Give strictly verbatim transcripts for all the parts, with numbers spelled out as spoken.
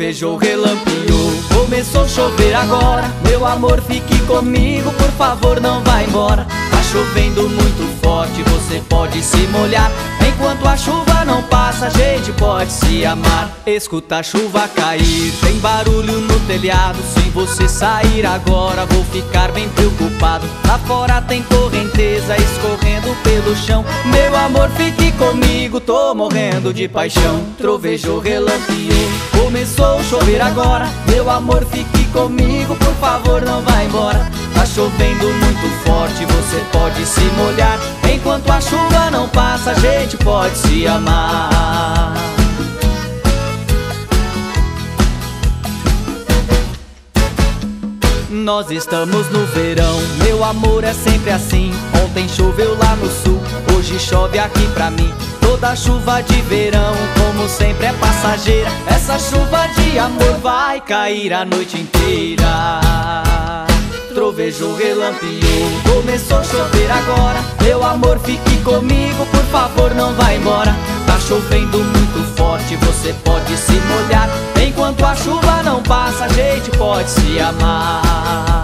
Trovejou, relampeou, começou a chover agora. Meu amor, fique comigo, por favor, não vá embora. Tá chovendo muito forte, você pode se molhar. Enquanto a chuva não passa, a gente pode se amar. Escuta a chuva cair, tem barulho no telhado. Se você sair agora, vou ficar bem preocupado. Lá fora tem correnteza escorrendo pelo chão. Meu amor, fique comigo, tô morrendo de paixão. Trovejou, relampeou, começou a chover agora. Meu amor, fique comigo, por favor, não vá embora. Tá chovendo muito forte, você pode se molhar. Enquanto a chuva não passa, a gente pode se amar. Nós estamos no verão, meu amor, é sempre assim. Ontem choveu lá no sul, hoje chove aqui pra mim. Toda chuva de verão, como sempre, é passageira. Essa chuva de amor vai cair a noite inteira. Trovejou, relampeou, começou a chover agora. Meu amor, fique comigo, por favor, não vá embora. Tá chovendo muito forte, você pode se molhar. Enquanto a chuva não passa, a gente pode se amar.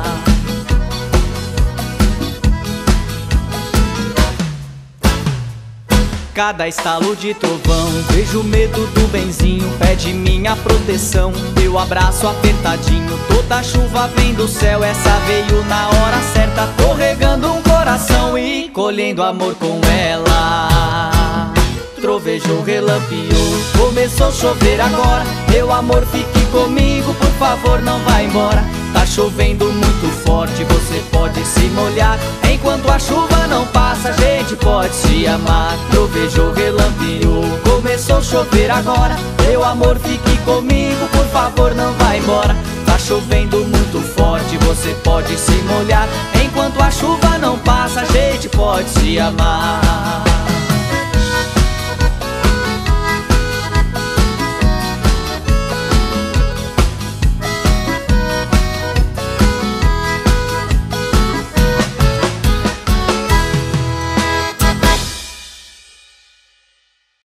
Cada estalo de trovão, vejo o medo do benzinho. Pede minha proteção, meu abraço apertadinho. Toda chuva vem do céu, essa veio na hora certa. Tô regando um coração e colhendo amor com ela. Trovejou, relampeou, começou a chover agora. Meu amor, fique comigo, por favor, não vá embora. Tá chovendo muito forte, você pode se molhar. Enquanto a chuva não passa, a gente pode se amar. Trovejou, relampeou, começou a chover agora. Meu amor, fique comigo, por favor, não vá embora. Tá chovendo muito forte, você pode se molhar. Enquanto a chuva não passa, a gente pode se amar.